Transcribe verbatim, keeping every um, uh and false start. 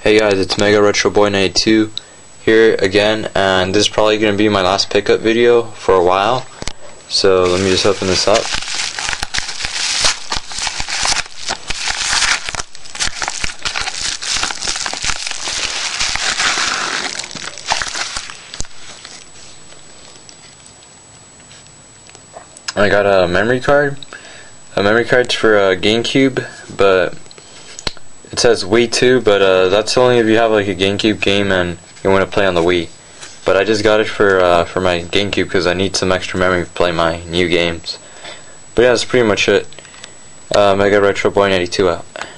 Hey guys, it's Mega Retro Boy ninety-two here again, and this is probably going to be my last pickup video for a while. So let me just open this up. I got a memory card. A memory card's for uh, GameCube, but it says Wii two, but uh, that's only if you have like a GameCube game and you want to play on the Wii. But I just got it for uh, for my GameCube because I need some extra memory to play my new games. But yeah, that's pretty much it. Uh, Mega Retro Boy ninety-two out.